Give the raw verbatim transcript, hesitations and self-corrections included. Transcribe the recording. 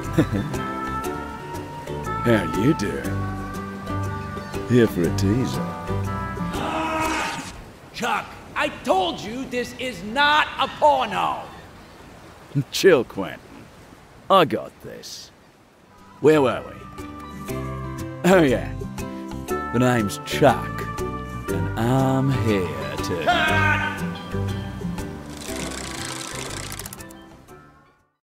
How you doing? Here for a teaser. Chuck, I told you this is not a porno. Chill, Quentin. I got this. Where were we? Oh yeah. The name's Chuck, and I'm here to...